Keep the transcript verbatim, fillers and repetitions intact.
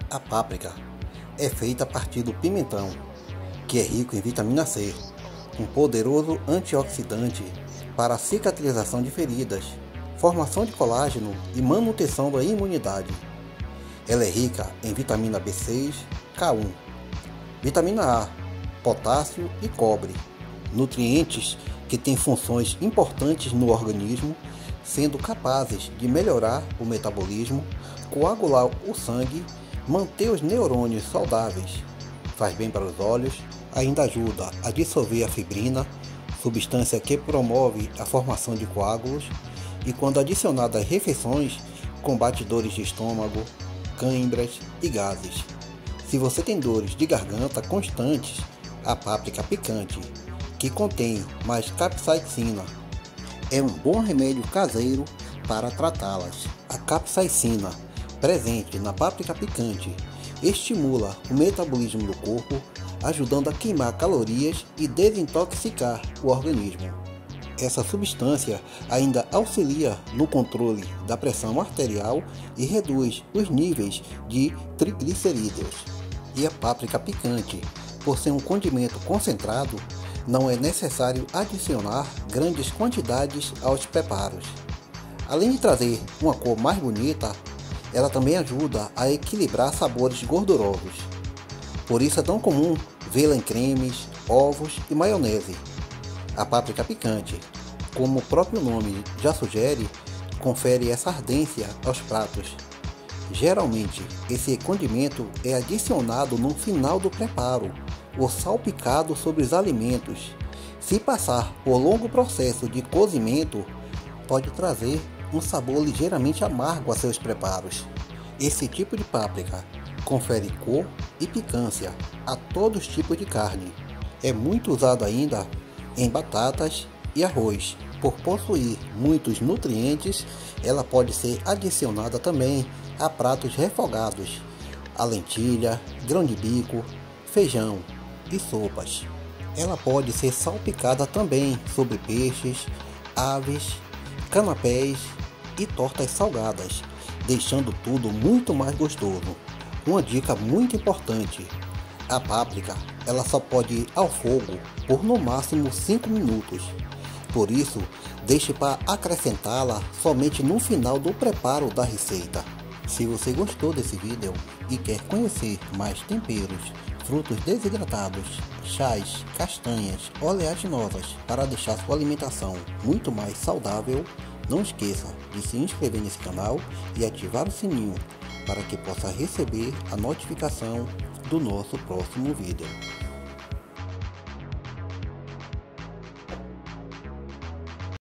A páprica é feita a partir do pimentão, que é rico em vitamina C, um poderoso antioxidante para a cicatrização de feridas, formação de colágeno e manutenção da imunidade. Ela é rica em vitamina B seis, K um, vitamina A, potássio e cobre, nutrientes que têm funções importantes no organismo, sendo capazes de melhorar o metabolismo, coagular o sangue, manter os neurônios saudáveis, faz bem para os olhos, ainda ajuda a dissolver a fibrina, substância que promove a formação de coágulos, e quando adicionada às refeições, combate dores de estômago, cãibras e gases. Se você tem dores de garganta constantes, a páprica picante, que contém mais capsaicina, é um bom remédio caseiro para tratá-las. A capsaicina, presente na páprica picante, estimula o metabolismo do corpo, ajudando a queimar calorias e desintoxicar o organismo. Essa substância ainda auxilia no controle da pressão arterial e reduz os níveis de triglicerídeos. E a páprica picante, por ser um condimento concentrado, não é necessário adicionar grandes quantidades aos preparos. Além de trazer uma cor mais bonita, ela também ajuda a equilibrar sabores gordurosos. Por isso é tão comum vê-la em cremes, ovos e maionese. A páprica picante, como o próprio nome já sugere, confere essa ardência aos pratos. Geralmente, esse condimento é adicionado no final do preparo ou salpicado sobre os alimentos. Se passar por longo processo de cozimento, pode trazer um sabor ligeiramente amargo a seus preparos. Esse tipo de páprica confere cor e picância a todos os tipos de carne. É muito usado ainda em batatas e arroz. Por possuir muitos nutrientes, ela pode ser adicionada também a pratos refogados, a lentilha, grão de bico, feijão e sopas. Ela pode ser salpicada também sobre peixes, aves, canapés e tortas salgadas, deixando tudo muito mais gostoso. Uma dica muito importante: a páprica ela só pode ir ao fogo por no máximo cinco minutos. Por isso, deixe para acrescentá-la somente no final do preparo da receita. Se você gostou desse vídeo e quer conhecer mais temperos, frutos desidratados, chás, castanhas, oleaginosas para deixar sua alimentação muito mais saudável, não esqueça de se inscrever nesse canal e ativar o sininho para que possa receber a notificação do nosso próximo vídeo.